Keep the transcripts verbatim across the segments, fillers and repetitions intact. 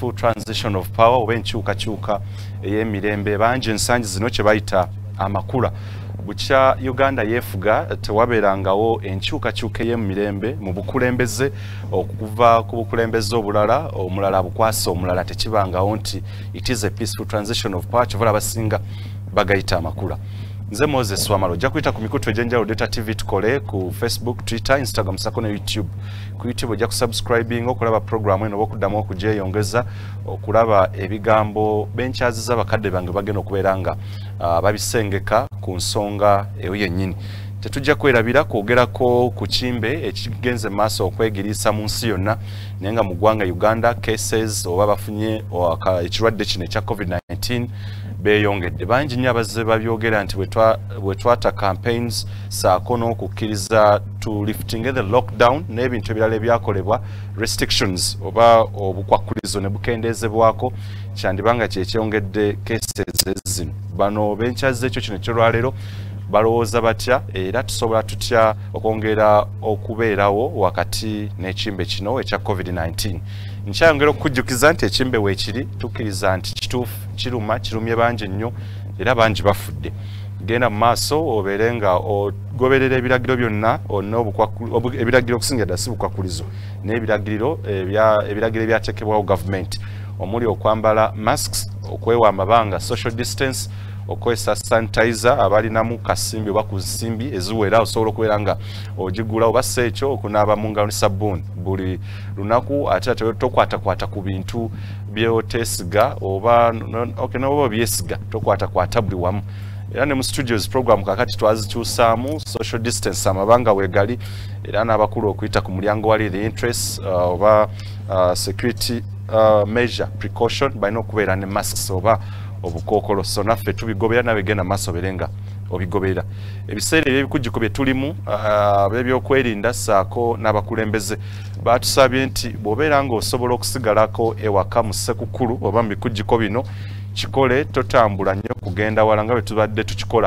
peaceful transition of power oba enkyukakyuka ey'emirembe bangi ensangi zino kye bayita amakula. Bukya Uganda yefuga tewabeerangawo enkyukakyuka ey'emirembe mu bukulembeze okuva ku bukulembeze obulala omulala bukwasa omulala tekibangawo nti it is a peaceful transition of power kyovula abasinga bagayita amakula. Nze Moses Wamalo ojja kuyita ku mikutu egyenjawulo Data T V Tukole ku Facebook, Twitter, Instagram sako ne YouTube. Ku YouTube ojja kusubscribing okulaba program eno okuddamu okugyeyongeza okulaba ebigambo benkyaziza bakadde bange bagenda okubeera nga uh, babisengeka ku nsonga eyo yennyini. Tetujja kwerabira kwogerako ku kimbe ekigenze maaso okwegiriisa mu nsi yonna naye nga mu ggwanga Uganda cases oba bafunye ekirwadde kino ekya COVID nineteen beyongedde. Bangi nnyo abazze babyogera nti bwe twata campaigns saako n'okukkiriza to lifting the lockdown n'ebintu ebirala ebyakolebwa restrictions oba obukwakulizo ne bukendeezebwako kyandibanga kyekyongedde cases zino. Bano benkyaziza ekyo kino ekyolwaleero balowooza batya era tusobola tutya okwongera okubeerawo wakati n'ekimbe kino ekya COVID nineteen. Nkyayongera okukujjukiza nti ekimbe weekiri tukkiriza nti kituufu kiruma kirumye bangi nnyo era bangi bafudde. Genda mu maaso obeere nga ogoberera ebiragiro byonna ebiragiro okusinga ddala si bukwakulizo n'ebiragiro ebiragiro ebyateekebwawo gavumenti omuli okwambala masks, okwewa amabanga social distance, okwesa sanitizer abalinamu kasimbi oba ku nsimbi eziwera osobola okubeera nga ogigula oba si ekyo okunaaba mu ngalo ne sabbuuni buli lunaku ate ate tokwatakwata ku bintu byoteesiga oba okay, noba byesiga tokwatakwata buli wamu. Era ne mu studios program kakati twazikyusaamu social distance amabanga wegali era n'abakulu okuyita ku mulyango wali the interest uh, oba uh, security uh, measure precaution balina okubeera ne masks oba obukokolo so naffe tubigobera nabegenda maaso berenga obigoberera. Ebiseera eby'ebikujjuko bye tulimu ebyokwerinda saako n'abakulembeze batusabye nti bw'obeera ng'osobola okusigalako ewaka mu ssekukulu oba mu bikujjuko bino kikole totambula nnyo kugenda wala nga bwe tubadde tukikola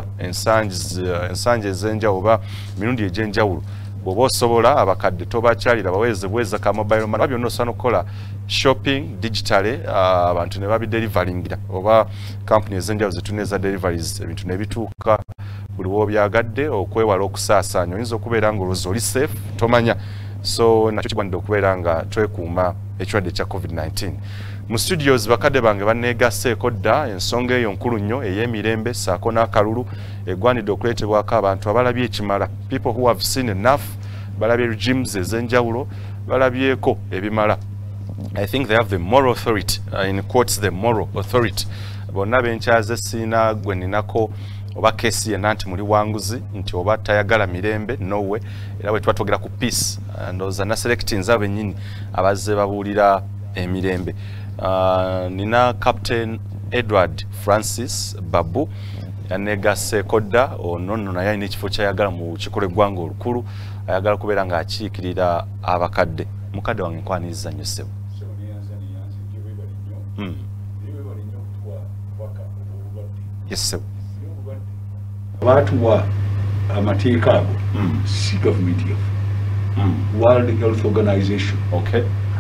ensangi ez'enjawulo oba mirundi egy'enjawulo. Bw'oba osobola abakadde tobakyalira baweeze bweza ka mobile money byonna osobola okukola shopping digitally abantu ne babidelivaringira oba company ez'enjawulo zetuneza deliveries ebintu ne bituuka buli w'obyagadde okwewala okusaasaanya oyinza okubeera ng'olowooza oli safe tomanya so nakyo kigwanidde okubeera nga twekuuma ekirwadde ekya COVID nineteen. Mu studios bakadde bange banneegaseeko dda ensonga eyo nkulu nnyo ey'emirembe saako n'akalulu egwanidde okuleetebwako abantu abalabye ekimala people who have seen enough balabye regimes ez'enjawulo balabyeko ebimala. I think they have the moral authority uh, in quotes the moral authority. Bonna benkyaze siina gwe ninako oba kesi yenna nti muli wanguzi nti oba tayagala mirembe nowe era bwe tuba twogera ku peace ndowooza na selectings abo bennyini abazze babuulira emirembe. Uh, nina Captain Edward Franscis Babu yaneegaseeko dda ono nno naye alina ekifo kyayagala mu kikolo eggwanga olukulu ayagala kubeera ng'akiikirira abakadde. Mukadde wange nkwaniriza nnyo ssebo. Mm. Yes ssebo. Batuwa amateeka ago si government yafu. World Health Organization. Okay.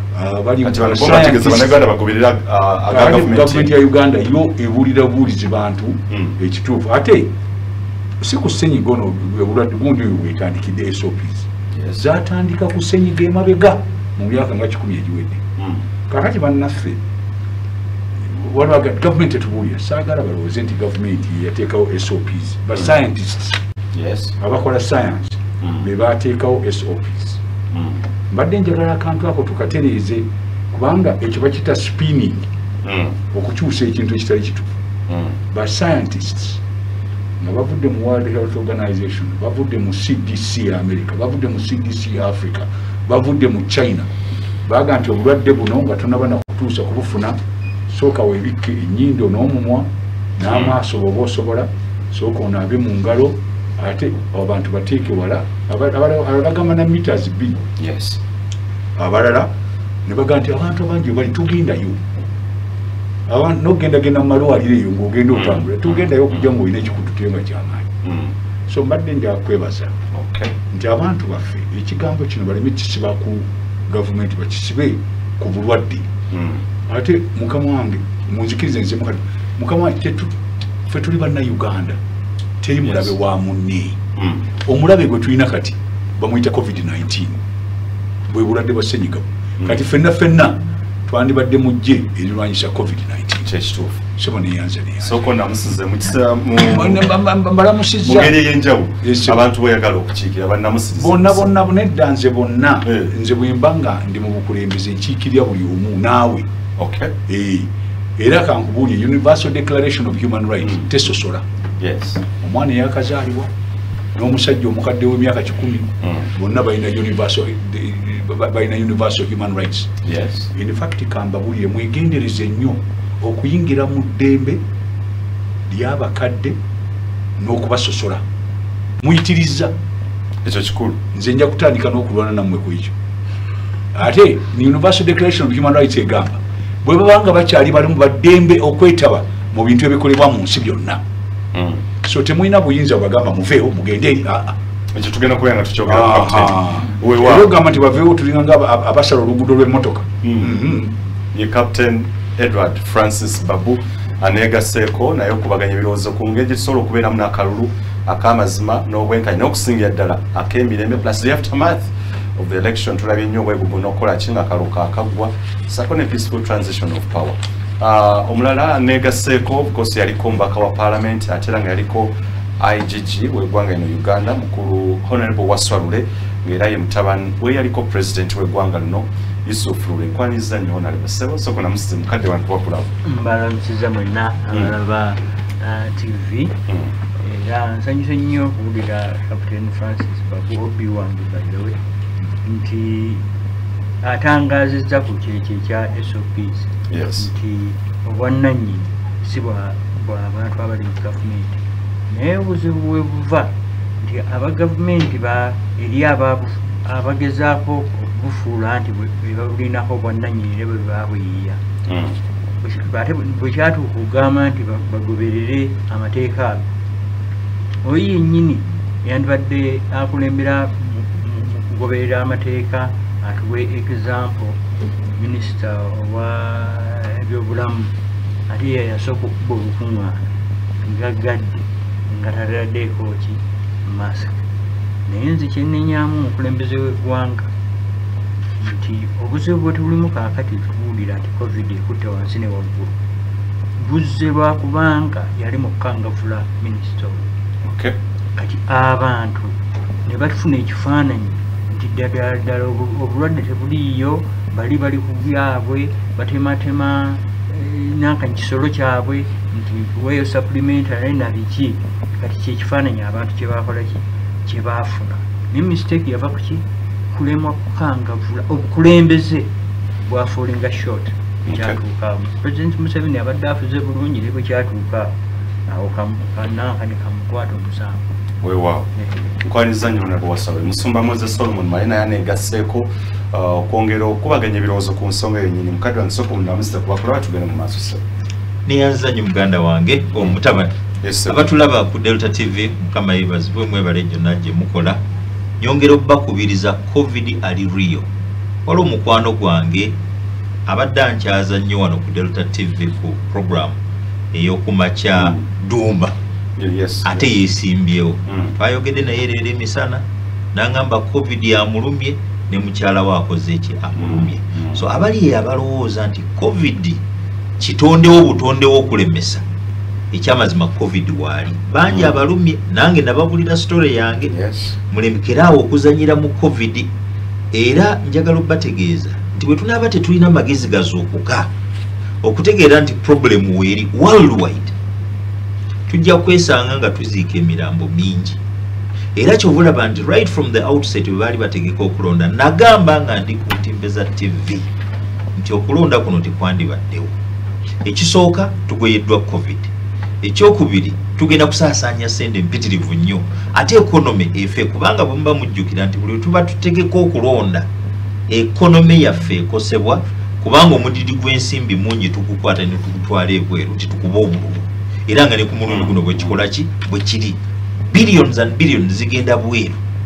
Gavumenti ya Uganda yo ebulira bulizi bantu ekituufu ate si ku ssenyiga ono obulwadde gundi bwetandikidde S O Ps zatandika ku ssenyiga emabega mu myaka nga kikumi egiwedde. Kakati bannaffe waliwo gavumenti etubuulira saagala balowooze nti gavumenti yateekawo S O Ps ba scientists abakola science be bateekawo S O Ps. Mbadde njagala akantu ako tukatereeze kubanga ekyo bakita spinning okukyusa ekintu ekitali kituufu. Ba scientists nga bavudde mu World Health Organization, bavudde mu C D C America, bavudde mu C D C Africa, bavudde mu China baga nti obulwadde buno nga tonabana kutuusa kubufuna sooka weebikke ennyindo n'omumwa n'amaaso bw'oba osobola sooka onaabe mu ngalo ate abantu bateeke wala abalala bagamba na meters bbiri abalala ne baga nti abantu abangi bali tugendayo n'ogendagenda mu malwaliro eyo ng'ogenda otambula tugendayo okujja ng'olina ekikututenga kyamaanyi. So mbadde njakwebaza nti abantu baffe ekigambo kino baleme kisiba ku gavumenti bakisibe ku bulwadde ate mukama wange munzikirize nze mukati mukama tetu fe tuli banna Uganda teri mulabe yes. wa munne mm. omulabe gwe tulina kati bamuyita covid nineteen bwe bulwadde bwa senyiga mm. kati fenna fenna twandibadde mujje erirwanyisa covid nineteen kyekituufu sebo neyanze neyanze soko namusize mukisa mbalamusiza mugeri yenjawo abantu boyagala okukiikira bannamusize bonna bonna nedda nze bonna nze bwembanga ndi mu bukulembeze nkiikirya buli omu naawe okay eh era kankubulye Universal Declaration of Human Rights mm. tesosola yes omwana yakazaalibwa n'omusajja omukadde w'emyaka kikumi mm. bonna balina universal balina universal human rights yes in fact kambabulye mwegendereze nnyo okuyingira mu ddembe ly'abakadde n'okubasosola muyitiriza ekyo kikulu nze nja kutandika n'okulwana nammwe ku ekyo ate ni Universal Declaration of Human Rights egamba bwe babanga bakyali bali mu baddembe okwetaba mu bintu ebikolebwa mu nsi byonna mm. so temulina buyinza bagamba muveewo mugende eri aa ekyo tugenda kubanga tukyogera wewa gamba nti baveewo tulinganga abasala oluguudo lw'emmotoka ye Captain Edward Franscis Babu aneegaseeko naye okubaganya ebirowoozo ku ngeri gisobola okubeeramu n'akalulu ak'amazima n'obwenkanya n'okusingira ddala ak'emirembe plus the aftermath of the election tulabye nnyo obwegugu n'okukola ki nga akaluka akaggwa sako ne peaceful transition of power. Uh, omulala aneegaseeko of course yaliko omubaka wa parliament ate era nga yaliko I G G w'eggwanga eno Uganda mukulu Honorable Wasswa Lule ng'era ye mutabani we yaliko president w'eggwanga lino Yusuf Lule nkwaniza nnyo Honorable Sebo soko namusize mukadde wantu wakulaba mbalamusiza mwenna abalaba T V era nsanyuse nnyo okuwulira Captain Franscis Babu Bobi wange by the way nti atangazizza ku kyekyo ekya S O Ps yes nti obwannannyini si bw'abantu abali mu gavumenti naye obuzibu bwe buva nti aba gavumenti eri abagezaako okubufuula nti bebabulinako obwannannyini era bwe babweyiya ate bwe kyatuuka okugamba nti bagoberere amateeka ago oyo yennyini yandibadde akulembera kugoberera amateeka atuwe example minister wa ebyobulamu ate ye yasooka okuba olukuŋŋaana ngaggadde nga tataddeeko ki mask naye nze kyennenyaamu omukulembeze w'eggwanga nti obuzibu bwe tulimu kaakati tubuulira nti covid ekutte wansi ne waggulu buzze lwakubanga yali mu kukangavula minisita okay kati abantu ne batufuna ekifaananyi nti ddala ddala obulwadde tebuliiyo bali bali ku byabwe batematema nanka kisolo kyabwe nti weyo supplementary na biki kati kyekifaananyi abantu kye bakola ki kye baafuna ne mistake yava ku ki kulemwa kukangavula obukulembeze bwa falling short kyatuuka President Museveni abadde afuze bulungi ne bwe kyatuuka awo kananka ne kamukwata omusango weewaawo nkwaniza nnyo ne bwasaba Musumba Moses Solomon Marina yaneegaseeko okwongera okubaganya ebirowoozo ku nsonga yennyini mukadde wange sooka omunamusiza kubakulaba tugende mu maaso se neyanza nnyo muganda wange omutabani abatulaba ku Delta T V mukama yeebazibwe mwebale gyonna gye mukola nyongera okubakubiriza covid ali rio wali omukwano gwange abadde ankyaza nnyo wano ku Delta T V ku program ey'okumakya Dumba yes ate yeesimbyewo twayogedde naye leero emisana n'angamba covid amulumye ne mukyala we akoze eki amulumye so abali abalowooza nti covid kitondewo butondewo okulemesa ekyamazima covid waali bangi abalumye nange nababulira story yange mulemekerawo okuzanyira mu covid era njagala obbategeeza nti bwe tunaaba tetulina magezi gazookuka okutegeera nti problem weeri worldwide tujja kwesanga nga tuziika emirambo mingi era kyobulaba nti right from the outset bwe baali bategeka okulonda nagamba nga ndi ku ntimbe za T V nti okulonda kuno tekwandibaddewo ekisooka tugoyeddwa covid ekyokubiri tugenda kusaasaanya sente mpitirivu nnyo ate ekonome efe kubanga bwe muba mujjukira nti buli tuba tutegeka okulonda ekonome yaffe ekosebwa kubanga omudidi gw'ensimbi mungi tukukwata ne tukutwala ebweru titukuba obululu era nga ne ku mulundi guno bwe kikola ki bwe kiri billions and billions zigenda bweru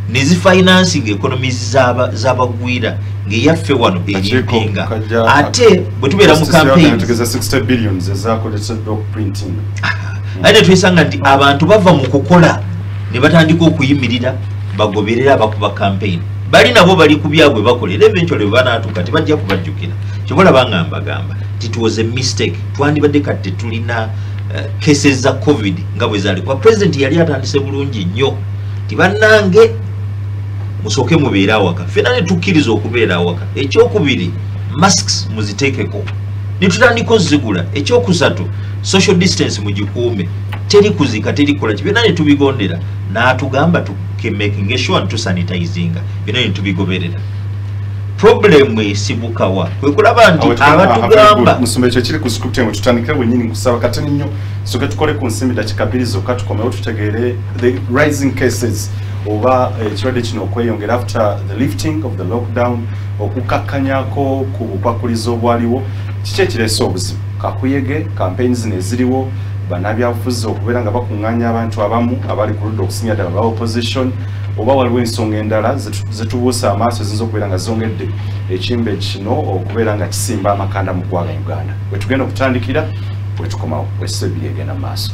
nezi financing economies zaba zabagwira ngeyaffe wano eyipinga ate bwe tubeera mu campaign tugeza sixty billion ezakolesa dog printing ate twesanga nti abantu bava mu kukola ne batandika okuyimirira bagoberera abakuba campaign bali nabo bali ku byabwe bakolera eventually banaatuka tebajja kubajjukira kyobola bangamba gamba it was a mistake twandibadde kati tulina uh, cases za covid nga bwe zali kwa president yali atandise bulungi nnyo tibannange musoke mubeera awaka fena ne tukkiriza okubeera awaka ekyokubiri masks muziteekeko ne tutandika ozigula ekyokusatu social distance mugikuume teri kuzika teri kola kibyonna ne tubigondera n'atugamba tukemaking sure ntusanitizinga byonna ne tubigoberera problem esibukawa kwe kulaba nti abatugamba musombe ekyo kiri ku script emu tutandikire bwennyini nkusaba kateni nnyo soke tukole ku nsimbi dakika bbiri zokka tukomewo tutegeere the rising cases oba ekirwadde kino okweyongera after the lifting of the lockdown okukakkanyako ku bukwakulizo obwaliwo kiki ekireese obuzibu kakuyege campaigns neziriwo bannabyabufuzi okubeera nga bakuŋŋaanya abantu abamu abali ku ludda okusinga ddala ba opposition oba waliwo ensonga endala zetubuusa amaaso eziyinza okubeera nga zongedde ekimbe kino okubeera nga kisimba amakanda mu ggwanga Uganda bwe tugenda okutandikira bwe tukomawo bwesisa ebiri egenda mu maaso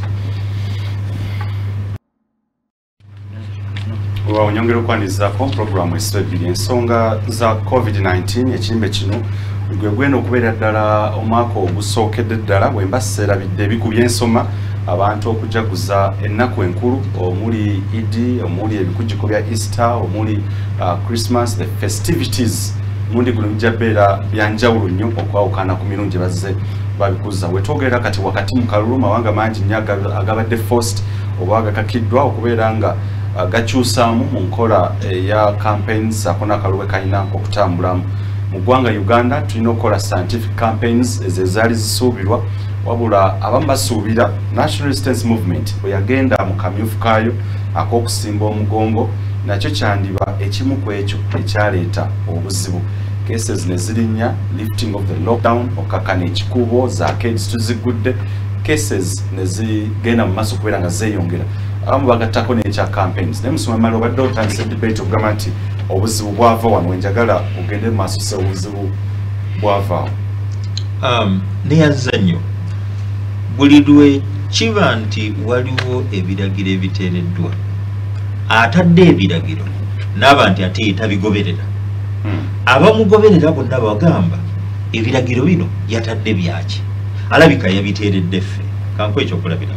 onyongera okwanirizaako puroguramu esisa ebiri ensonga za covid nineteen ekimbe kino gwe gwenda okubeera ddala omwaka ogusookedde ddala bwe mba seerabidde ebikubye ensoma abantu okujaguza ennaku enkulu omuli idi omuli ebikujjuko bya easter omuli uh, christmas the festivities mundi guno bijja beera byanjawulo nnyo okwawukana ku mirundi bazze babikuza wetwogerera kati wakati mu kalulu mawanga mangi nnyo agabadde forced oba agakakiddwa okubeera nga uh, gakyusaamu mu nkola eya uh, campaigns ako n'akalulu kalina okutambulamu mu ggwanga Uganda tulina okukola scientific campaigns ezezaali zisuubirwa wabula abamu basuubira National Resistance Movement bwe yagenda mu kamyufu kaayo ak'okusimba omugongo nakyo kyandiba ekimu ku ekyo ekyaleeta obuzibu cases ne zirinnya lifting of the lockdown okakkana ekikubo za arcades tuzigudde cases ne zigenda mu maaso okubeera nga zeeyongera abamu bagattako n'ekya campaigns naye musoma mali obadde otandisa debate okugamba nti obuzibu bwava wano wenjagala ogende mu maaso se obuzibu bwavaawo um, neyanza nnyo buli lwe kiba nti waliwo ebiragiro ebiteereddwa atadde ebiragiro n'aba nti ate tabigoberera hmm. abamugoberera bonna bagamba ebiragiro bino yatadde byaki alabika yabiteeredde ffe kanku ekyokulabirako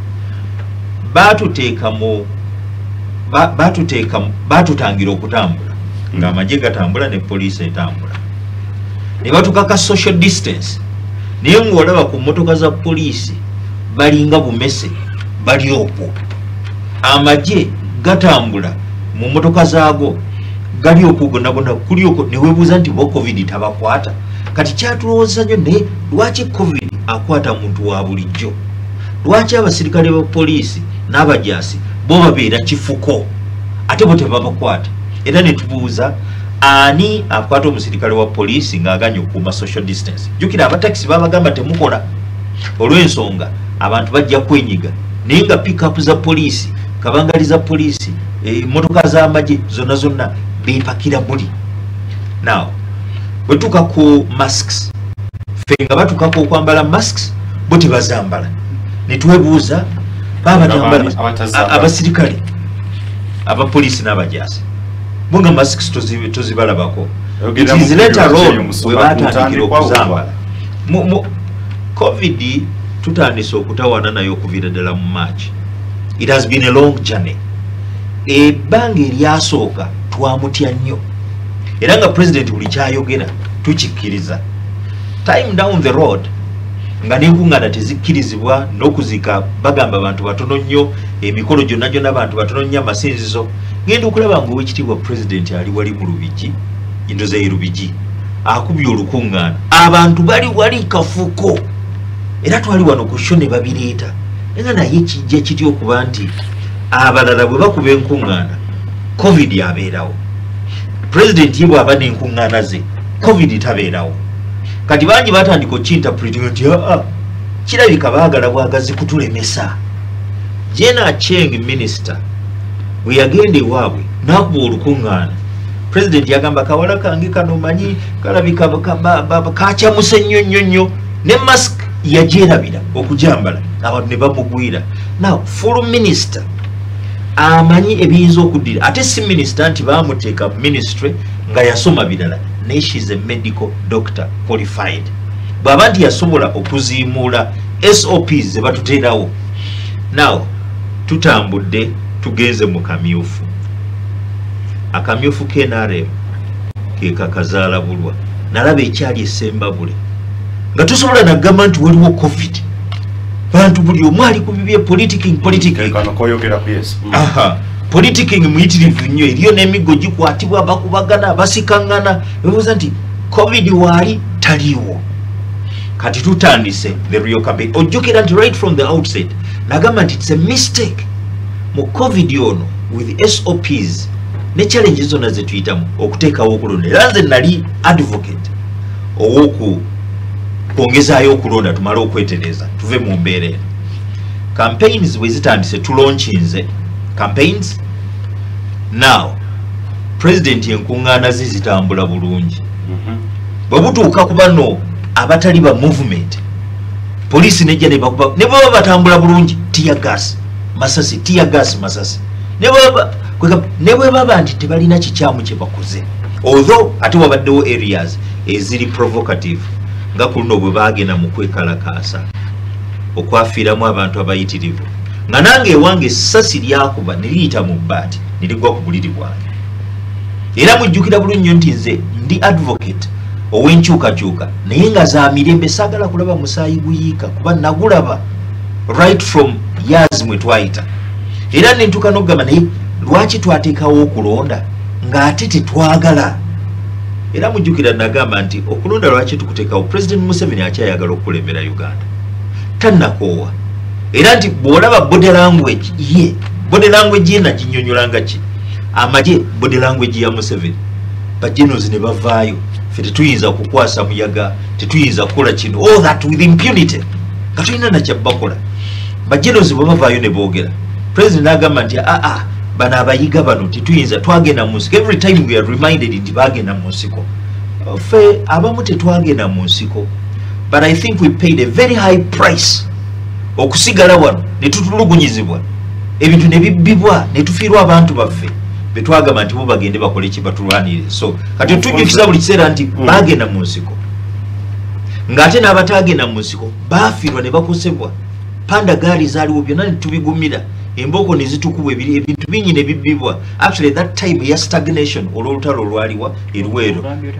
baatuteeka mu baatuteeka baatutangira okutambula hmm. ng'amagye gatambula ne poliisi etambula ne batukaka social distance naye ng'olaba ku mmotoka za poliisi balinga bumese bali okwo amagye gatambula mu mmotoka zaago gali okwo gonna gonna kuli okwo ne weebuuza nti bo covid tabakwata kati kyatulowooza nnyo naye lwaki covid akwata muntu wa bulijjo lwaki abasirikale ba poliisi n'abajaasi bo babeera kifuko ate bo tebabakwata era ne tubuuza ani akwata omusirikale wa poliisi ng'aganya okukuuma social distance jjukira abatakisi babagamba temukola olw'ensonga abantu bajja kwenyiga naye nga pick-up za poliisi kabangali za poliisi emmotoka z'amagye zonna zonna beepakira buli now bwe tuka ku masks ffe nga batukako okwambala masks bo tebazambala ne twebuuza babatambala abasirikale abapoliisi n'abajaasi bunga masks tozibalabako it is later on we batandikira okuzambala covid tutandise okutawaana nayo okuviira ddala mu March it has been a long journey ebbanga eryasooka twamutya nnyo era nga president buli kyayogera tukikkiriza time down the road nga n'enkuŋŋaana tezikkirizibwa n'okuzika bagamba abantu batono nnyo emikolo gyonna gyonna abantu batono nnyo amasinzizo ngenda okulaba ng'owekitiibwa president ali wali mu Lubigi endoza ye Lubigi akubye olukuŋŋaana abantu bali wali kafuko era twali wano ku sho ne babireeta era naye kijja kitya okuba nti abalala bwe bakuba enkuŋŋaana covid abeerawo president ye bw'aba n'enkuŋŋaana ze covid tabeerawo kati bangi batandika okinterpreting nti aa kirabika baagala bwagazi kutulemesa Jena Cheng minister bwe yagenda ewaabwe nakuba olukuŋŋaana president yagamba kawala kange kano manyi kalabika kakyamuse nnyo nnyo nnyo ne mask yagyerabira okujambala abantu ne bamugwira. Now full minister amanyi ebiyinza okuddira ate si minister nti bamuteeka ministry nga yasoma birala naye she is a medical doctor qualified. Bw'aba nti yasobola okuziimuula S O Ps ze batuteerawo. Now tutambudde tugenze mu kamyufu. Akamyufu K N R M ke kakazaala bulwa nalaba ekyali essembabule nga tusobola nagamba nti waliwo covid bantu buli omu ali ku bibye politicking politicking aha politicking muyitirivu nnyo eriyo n'emiggo gikwatibwa bakubagana basikaŋŋana ebibuuza nti covid waali taliiwo. Kati tutandise the real campaign. Ojjukira nti right from the outset nagamba nti it's a mistake mu covid ono with S O Ps ne challenges zonna ze tuyitamu okuteekawo okulonda. Era nze nali advocate owoku kwongezaayo okulonda tumale okwetereza tuve mu mbeera eno. Campaigns bwe zitandise tulaunchinze campaigns. Now president enkuŋŋaana ze zitambula bulungi. Bwe butuuka ku bano abatali ba movement police nejja ne bakuba ne baba batambula bulungi tear gas masasi tear gas masasi ne baba ne bwe baba nti tebalina kikyamu kye bakoze although ate wabaddewo areas eziri provocative nga kuno bwe bagenda mu kwekalakaasa okwafiiramu abantu abayitirivu nga nange ewange essasi lyakuba ne liyita mu bbaati ne ligwa ku buliri bwange. Era mujjukira bulungi nti nze ndi advocate owenkyukakyuka naye nga za mirembe saagala kulaba musaayi guyiika kuba nagulaba right from years mwe twayita. Era ne ntuuka n'okugamba naye lwaki twateekawo okulonda ng'ate tetwagala. Era mujjukira nagamba nti okulonda lwaki tukuteekawo president Museveni akyayagala okukulembera Uganda tannakoowa. Era nti bw'olaba body language ye body language ye naginnyonnyolanga ki amagye body language ya Museveni bajenozi ne bavaayo ffe tetuyinza kukwasa muyaga tetuyinza kukola kino all that with impunity nga tulina nakyabbakola. Bajenozi bwe bavaayo ne boogera president agamba nti aa ah, bano abayiga bano tetuyinza twagenda mu nsiko. Every time we are reminded nti bagenda mu nsiko ffe abamu tetwagenda mu nsiko but I think we paid a very high price okusigala wano ne tutulugunyizibwa ebintu ne bibbibwa ne tufiirwa abantu baffe betwagamba nti bo bagende bakole ki batulwanire. So kati tujjukiza buli kiseera nti bagenda mu nsiko ng'ate n'abatagenda mu nsiko baafiirwa ne bakosebwa. Panda gaali zaaliwo byonna ne tubigumira embooko ne zitukubwa ebintu bingi ne bibbibwa. Actually that time ya stagnation olw'olutalo olwaliwa erweru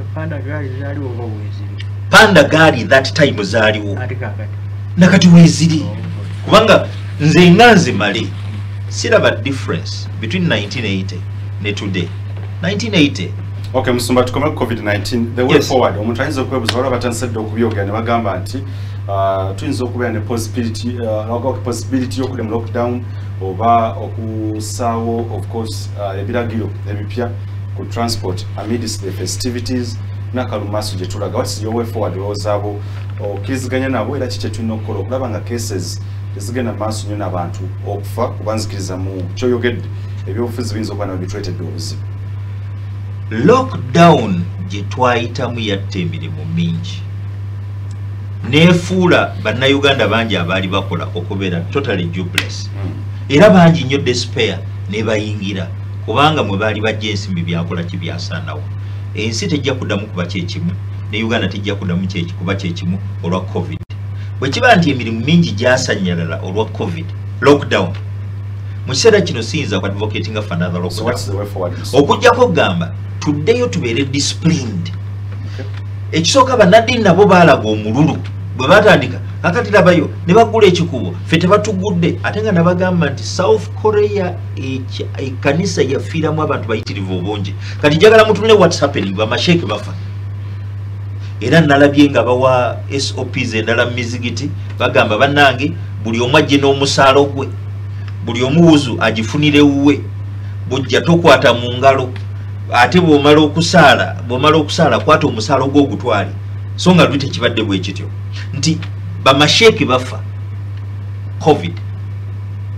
panda gaali that time zaaliwo nakati weeziri kubanga nze nga nzimale siraba difference between nineteen eighty ne today. nineteen eighty okay musumba tukome covid nineteen the way yes. forward omuntu ayinza okwebuza wala batansedde okubyogera ne bagamba nti uh, tuyinza okubeera ne possibility uh, possibility y'okuli mu lockdown oba okusaawo of course uh, ebiragiro ebipya ku transport amidst the festivities n'akalumaso gye tulaga. What is your way forward olowoozaabo okkiriziganya nabo era kiki tulina okukola okulaba nga cases ezigenda maaso nnyo n'abantu okufa kubanzikiriza mu kyoyogedde ebyobufuzi biyinza okuba nabo bitwetedde obuzibu. Lockdown gye twayitamu yatta emirimu mingi neefuula bannayuganda bangi abaali bakola okubeera totally jobless era bangi nnyo despair ne bayingira kubanga mwe baali bajja ensimbi byakola ki byasaanawo. Ensi tejja kuddamu kuba kyekimu ne Uganda tejja kuddamu kuba kyekimu olwa covid. Bwe kiba nti emirimu mingi gyasanyalala olwa covid lockdown mu kiseera kino siyinza ku advocating for another lockdown. So what's the way forward? Okujjako gamba tuddeyo tubeere disciplined. Ekisooka bannaddiini nabo baalaga omululu bwe batandika kakati labayo ne bagula ekikubo ffe tebatugudde ate nga nabagamba nti South Korea ekkanisa yafiiramu abantu bayitirivu obungi. Kati njagala mutunule what's happening bamasheeke bafa. Era nalabye nga bawa S O Ps endala mizigiti bagamba bannange buli omu ajje n'omusaalo gwe buli omuwuzu agifunire wuwe bujja tokwata mu ngalo ate bw'omala okusaala bw'omala okusaala kwata omusaalo gw'ogutwale so nga luli tekibadde bwe kityo nti bamasheeke bafa covid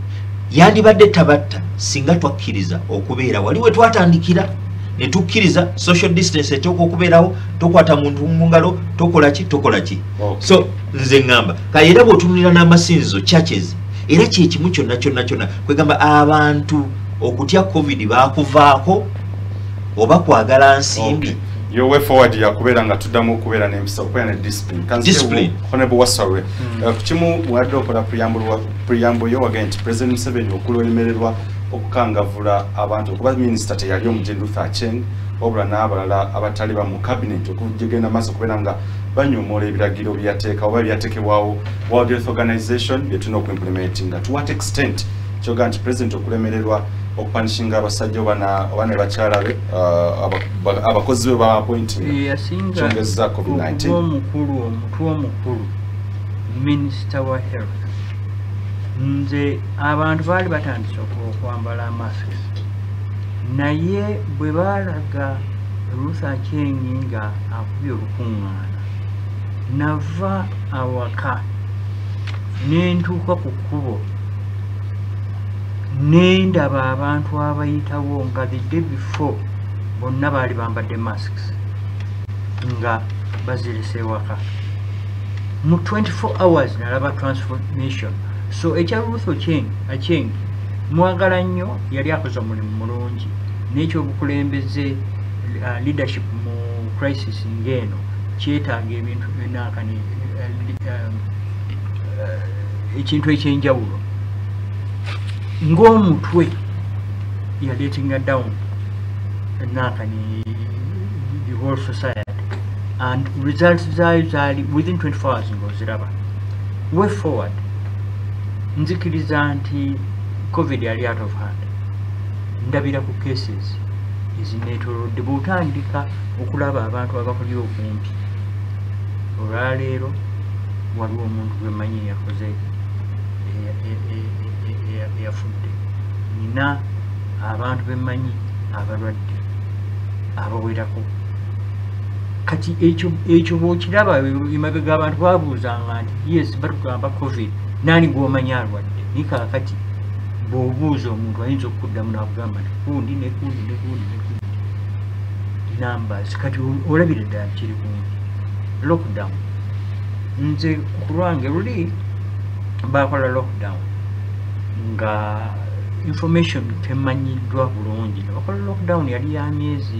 yandibadde tabatta singa twakkiriza okubeera wali we twatandikira ne tukkiriza social distance etooka okubeerawo, tokwata muntu mu ngalo, tokola ki tokola ki. Okay. So nze ngamba kale era bw'otunulira n'amasinzizo churches era kyekimu kyonna kyonna kyonna kwegamba abantu okutya covid baakuvaako oba kwagala nsimbi. Okay. Your way forward ya kubeera nga tuddamu okubeera n'empisa okubeera ne discipline. Discipline. Honorable Wasswa. Kukimu mwadde okola preamble yo wagamba nti President Museveni okulemererwa okukangavula abantu okuba minisita teyali omugendo Luther Acheng obula n'abalala abatali ba mu cabinet okugenda maaso okubeera nga banyomoola ebiragiro byateeka oba byateekebwawo World Health Organization bye tulina okuimplementinga. To what extent kyoga nti President okulemererwa okupanishinga abasajja oba ne bakyala be abakozi be ba appointing kyongeza covid nineteen. Omukulu omutwe omukulu minisita wa health nze abantu baali batandise okwambala masks naye bwe baalaga Luther Acheng nga akubye olukuŋŋaana nava awaka nentuuka ku kkubo nendaba abantu abayitawo nga the day before bonna baali bambadde masks nga bazirese ewaka mu twenty-four hours nalaba transformation. So ekya Luther Acheng mwagala nnyo yali akoze omulimu mulungi n'ekyobukulembeze uh, leadership mu crisis ng'eno kyetaaga ebintu enakani ekintu ekyenjawulo ng'omutwe yaleetinga down enakani the whole society and results zaayo zaali within twenty-four hours ng'oziraba. Way forward nzikiriza nti covid yali out of hand ndabira ku cases ezineetoolodde bw'otandika okulaba abantu abakuli okumpi. Olwaleero waliwo omuntu gwemanyi yakoze eyafudde. Nina abantu bemanyi abalwadde abawerako. Kati ekyo bw'okiraba emabega abantu babuuzanga nti yes batugamba covid nani gw'omanya alwadde naye kaakati bw'obuuza omuntu ayinza okuddamu n'akugamba nti kundi ne kundi ne kundi ne kundi numbers. Kati olabire ddala kiri kumpi lockdown. Nze ku lwange luli bakola lockdown nga information temanyiddwa bulungi. Bakola lockdown yali ya myezi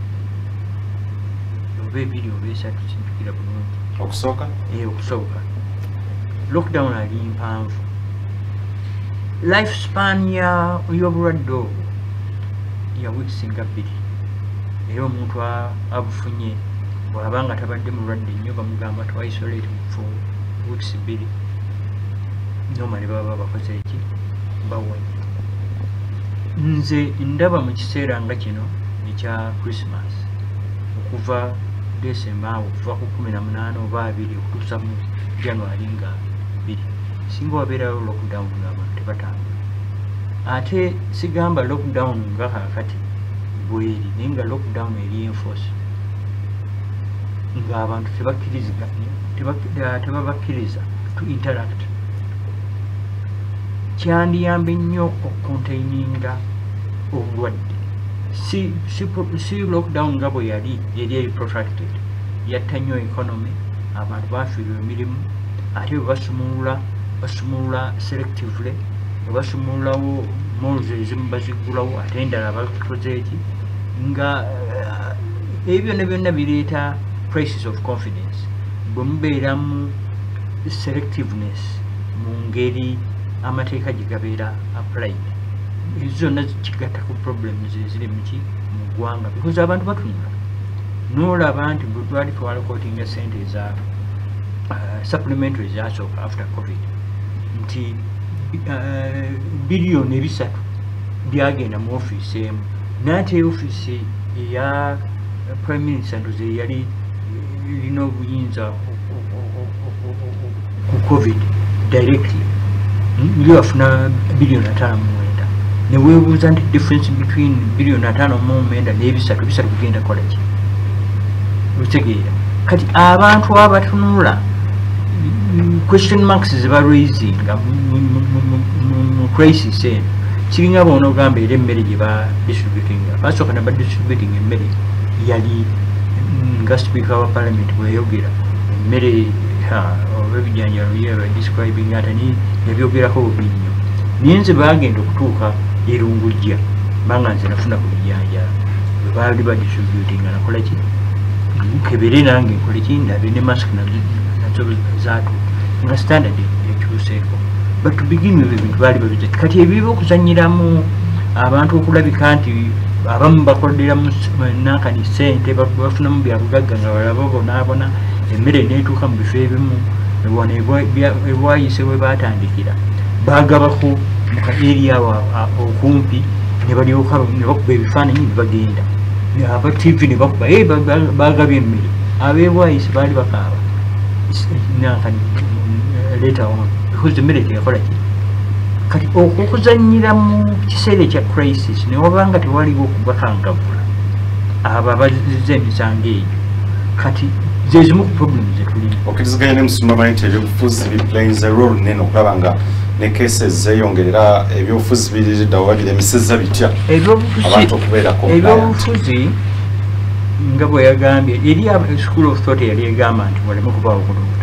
oba ebiri oba esatu sinjukira bulungi. Okusooka? Ee okusooka. Lockdown ali mpanvu. Life span ya y'obulwadde obwo ya weeks nga bbiri era omuntu abufunye bw'aba nga tabadde mulwadde nnyo bamugamba to isolate for weeks bbiri normally baba bakoze eki bawonye. Nze ndaba mu kiseera nga kino ekya Christmas okuva December okuva ku kumi na munaana oba abiri okutuusa mu January nga bbiri singa wabeerawo lockdown ng'abantu tebatambula. Ate sigamba lockdown nga kakati bweri naye nga lockdown eri enforce ng'abantu tebabakkiriza to interact. Kyandiyambe nnyo okucontaininga obulwadde. Si, si, si lockdown nga bwe yali yali eri protracted yatta nnyo economy, abantu bafiirwa emirimu ate bwe basumulula basumulula selectively ne basumululawo malls ezimu bazigulawo ate endala bakoze eki nga ebyo ne byonna bireeta crisis of confidence bwe mubeera mu selectiveness mu ngeri amateeka gye gabeera applied. Ezo zonna kigatta ku problems eziri muki mu ggwanga because abantu batunula n'olaba nti bwe twali twalokootinga sente eza supplementary ezasooka after covid nti biliyoni ebisatu byagenda mu ofiisi emu n'ate ofiisi eya prime minister ndoze yali erina obuyinza ku covid directly nyo afuna biliyoni ataano mu mwenda ne weebuuza nti difference between biliyoni ataano mu mwenda n'ebisatu bisatu kugenda kola ki bitegeera. Kati abantu abatunula question marks ziba raising mu crisis eno kiringa bona ogamba era emmere gye ba distributing basooka ne ba distributing emmere yali nga speaker wa parliament bweyogera emmere oba ebijanjalo yeba describing ate ni yabyogerako bubi nnyo naye nze bagenda okutuuka erungujja banga nze nafuna ku bijanjalo bwe baali ba distributing nga nakola ki kebere nange nkole ki ndabe ne mask nazo zaatu nga standard ekyuseeko but to begin with ebintu baali babize kati ebiba okuzanyiramu abantu okulabika nti abamu bakolera nankani sente bafunamu byabugagga nga balaba bonaabona emmere neetuuka mu bifo ebimu wano ebwayise we baatandikira bagabako mu kaeria okumpi ne balyoka ne bakuba ebifaananyi ne bagenda aba tv ne bakuba bagabye emmere abebwayise baali bakaaba nankani later on because emmere teyakola ki kati okuzanyira mu kiseera ekya crisis ne wabanga tewaliwo okubakangavula abo abazize emisango egyo kati zezimu ku problems zetulimu okkiriziganya ne musumba nti ebyobufuzi biplains a role nene okulaba nga ne cases zeyongerera ebyobufuzi biriddawo babiremisezza bitya abantu okubeerako ebyobufuzi nga bwe yagambye eri school of thought yali egamba nti waleme kubaawo kulunta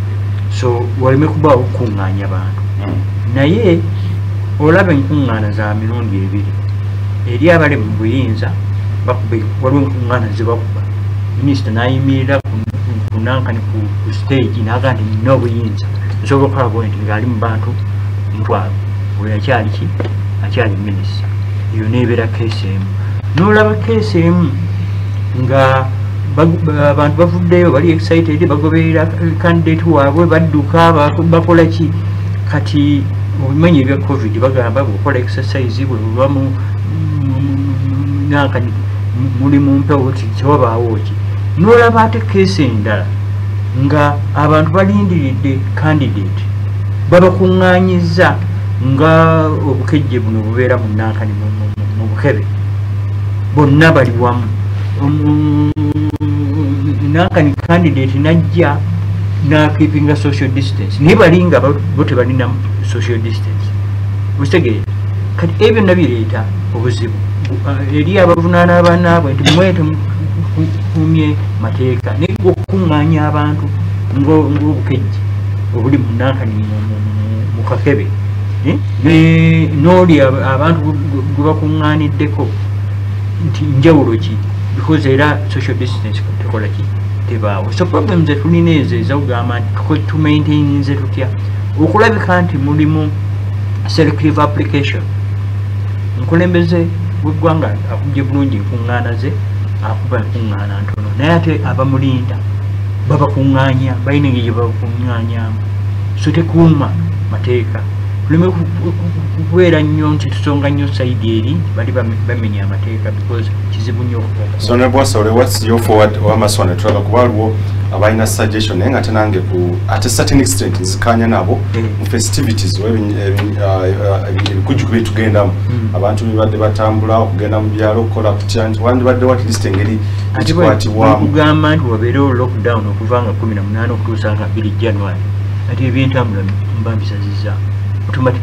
so waleme kubaawo okukuŋŋaanya abantu naye olaba enkuŋŋaana za mirundi ebiri eri abali mu buyinza waliwo enkuŋŋaana zebakuba minisita n'ayimirira ku nankani ku stage naga nti nina obuyinza nsobola okukola bwe nti ngaali mu bantu mutwalo oyo akyali ki akyali minisita eyo neebeera keesi emu n'olaba keesi emu nga abantu bavuddeyo bali excited bagoberera candidate waabwe badduka bakola ki kati obimanyi ebya covid bagamba bwekola exercise bwe buba nankani muli mu mpewo kiwabaawo ki n'olaba ate keesi endala nga abantu balindiridde candidate babakuŋŋaanyiza nga obukejje buno bubeera mu nankani mu bukebe bonna bali wamu nankani candidate najja nakeepinga social distance naye bali nga bo tebalina social distance okitegeera kati ebyo nabireeta obuzibu eri abavunaana abanaabwe nti mwete kumye mateeka naye okukuŋŋaanya abantu ng'obukejje obuli mu nankani mu kakebe n'oli abantu gwe bakuŋŋaaniddeko nti njawulo ki because era social distance tekola ki tebaawo so problem zetulina ezo ezakugamba nti tumaintaininze tutya okulabika nti mulimu selective application nkulembeze weggwanga akubye bulungi enkuŋŋaana ze akuba enkuŋŋaana ntono naye ate abamulinda babakuŋŋaanya balina engeri gye babakuŋŋaanyamu so tekuuma mateeka tuleme kubeera nnyo nti tusonga nnyo saidi eri bali bamenya amateeka because kizibu nnyo so nebwasole what's your forward wamaswa ne tulaba kuba waliwo abalina suggestion naye nga ate nange ku at a certain extent nzikanya nabo mu festivities ebikujjuko byetugendamu abantu bibadde batambula okugenda mu byalo okukola kutya nti wandibaddewo at least engeri ekikwatibwamu kugamba nti wabeerewo lockdown okuva nga kumi na munaana okutuusa nga bbiri January ate ebyentambula mba mbisazizza automatic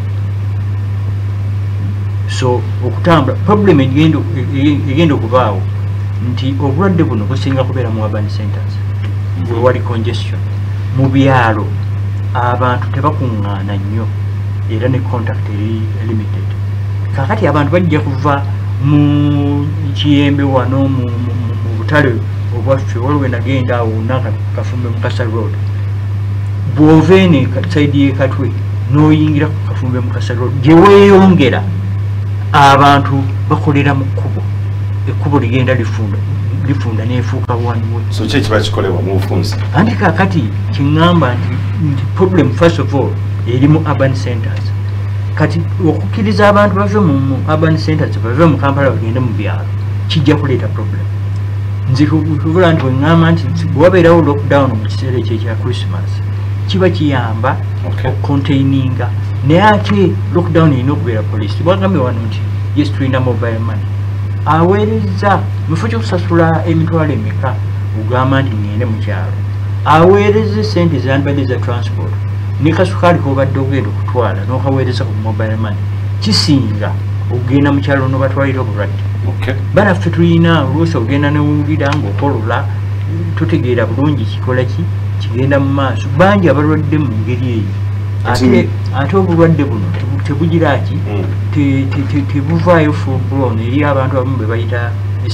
so okutambula problem egenda okubaawo nti obulwadde buno businga kubeera mu urban centers we wali congestion mu byalo abantu tebakuŋŋaana nnyo era ne contact eri limited kakati abantu bajja kuva mu kiyembe wano mu butale obwaffe waliwo nagenda awo naka Kafumbe Mukasa road bw'ova eno saidi y'ekatwe n'oyingira ku Kafumbe Mukasa road gye weeyongera abantu bakolera mu kkubo ekkubo ligenda lifunda lifunda neefuuka waniwe so ki ekiba kikolebwa mu bufunzi anti kakati kiŋŋamba nti problem first of all eri mu urban centers kati okukkiriza abantu bave mu urban centers bave mu Kampala bagende mu byalo kijja kuleeta problem nze tubula nti weŋŋamba nti bwabeerawo lockdown mu kiseera ekyo ekya Christmas kiba kiyamba okucontaininga naye ate lockdown erina okubeera police bwagambye wano nti yes tulina mobile money aweereza mufo kyokusasula emitwalo emeka ogamba nti ngende mu kyalo aweereza sente zandibadde za transport ne kasukali kobadde ogenda okutwala n'okaweereza ku mobile money kisinga ogenda mu kyalo n'obatwalira obulwadde. Banaffe tulina oluusi ogenda newulira ng'okolola totegeera bulungi kikola ki kigenda mu maaso. Bangi abalwadde mu ngeri eyo ate ate obulwadde buno tebugira ki tebuvaayo full blown eri abantu abamu be bayita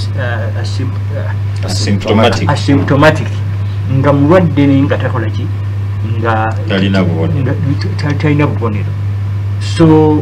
asymptomatic nga mulwadde naye nga takola ki nga talina bubonero. So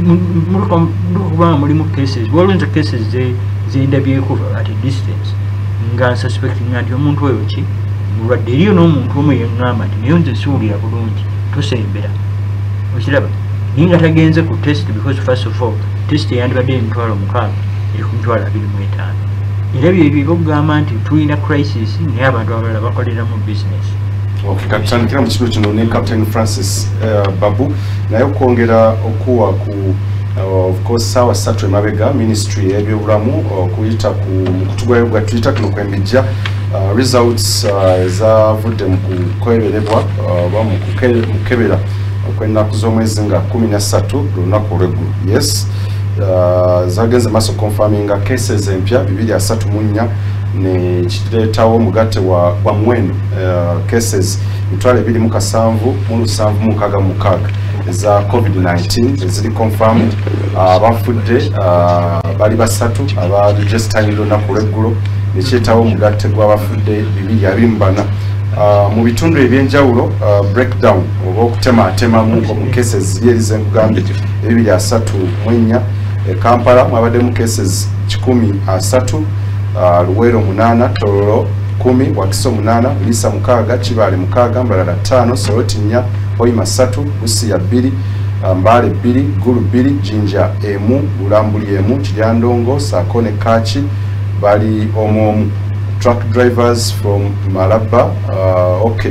mulikuba mulimu cases walunza cases zendabyeko at a distance nga nsuspecting nti omuntu oyo ki mulwadde. Eriyo n'omuntu omu yeŋŋamba nti naye nze siwulira bulungi tosembera okiraba naye nga tagenze ku test because first of all test eyandibadde emitwalo mukaaga eri ku mitwalo abiri mu etaano. Era byebyo ebyokugamba nti tulina crisis naye abantu abalala bakolera mu business. Okay, katandikira mu kibuga kino ne Captain Franscis uh, Babu naye okwongera okuwa ku uh, of course sawa satu emabega ministry y'ebyobulamu okuyita uh, ku mukutugwayo gwa Twitter kuno kwembijja uh, results uh, ezavudde mu kukweberebwa oba uh, mu kukebera okwennaku z'omwezi nga kumi na ssatu lunaku olw'eggulu. Yes, uh, zagenze maaso confirminga cases empya bibiri asatu mu nnya ne kireetawo omugatte wa wa muwendo uh, cases mitwalo ebiri mu kasanvu mu lusanvu mu nkaaga mu mukaaga eza covid nineteen eziri confirmed. Abafudde uh, bali basatu aba registered olunaku olw'eggulo ne kireetawo omugatte gw'abafudde bibiri abiri mu bana. Uh, mu bitundu ebyenjawulo uh, breakdown oba okutematema mu cases yerize nkugambye ebibiri asatu mu ennya. E Kampala mwabadde mu cases kikumi asatu, uh, Luwero munana, Tororo kumi, Wakiso munana, Lisa mukaga, Chibale mukaga, Mbalala tano, Soroti nya, Hoima satu, Busia biri, Mbale biri, Gulu biri, Jinja emu, Bulambuli emu, Chiryandongo, Sakone Kachi, Bali omu. Truck drivers from Malaba, uh, okay,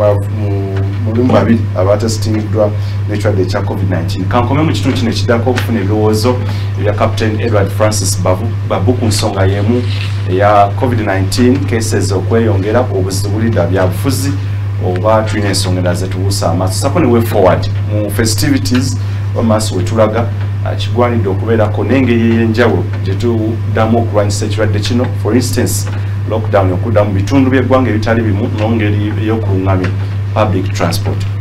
mulimu babiri abatestingidwa n'ekirwadde ekya covid nineteen. Kankome mu kitundu kino ekiddako okufuna ebirowoozo ebya Captain Edward Francis Babu, Babu ku nsonga y'emu eya covid nineteen cases okweyongera obuzibulidda bya bufuzi oba tulina ensonga endala zetubuusa amaaso. Sako ne way forward mu festivities amaaso wetulaga kigwanidde okubeerako n'engeri ey'enjawulo gye tuddamu okulwanyisa ekirwadde kino. For instance, lockdown okudda mu bitundu by'eggwanga ebitali bimu n'engeri ey'okulungamya public transport.